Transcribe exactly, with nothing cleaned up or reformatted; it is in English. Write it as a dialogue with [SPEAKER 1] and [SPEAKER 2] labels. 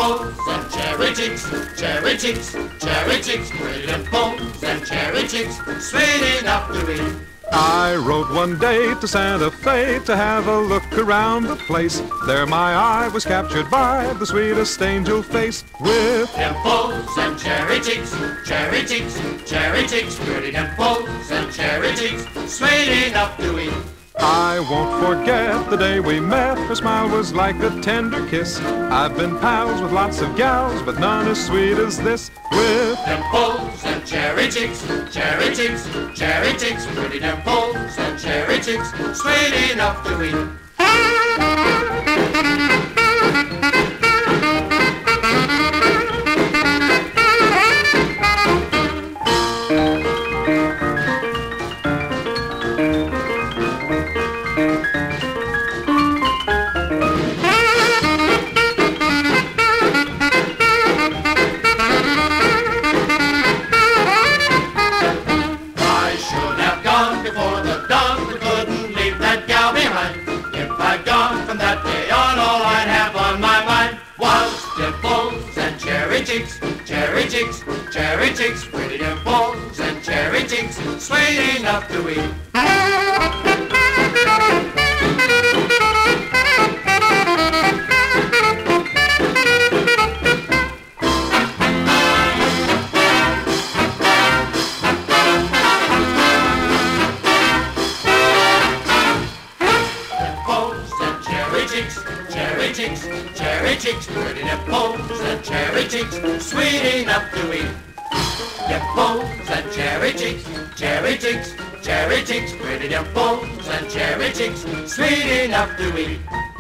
[SPEAKER 1] dimples and cherry chicks, cherry chicks, cherry chicks, pretty dimples and cherry chicks, sweet enough to eat.
[SPEAKER 2] I rode one day to Santa Fe to have a look around the place. There my eye was captured by the sweetest angel face with
[SPEAKER 1] dimples and cherry chicks, cherry chicks, cherry chicks, pretty dimples and cherry chicks, sweet enough to eat.
[SPEAKER 2] I won't forget the day we met. Her smile was like a tender kiss. I've been pals with lots of gals, but none as sweet as this. With
[SPEAKER 1] dimples and cherry chicks, cherry chicks, cherry chicks, pretty dimples and cherry chicks, sweet enough to eat. Cherry chicks, cherry chicks, pretty dimples and cherry chicks, sweet enough to eat. Cherry chicks, pretty dimples and cherry chicks, sweet enough to eat. Dimples and cherry chicks, cherry chicks, cherry chicks, pretty dimples and cherry chicks, sweet enough to eat.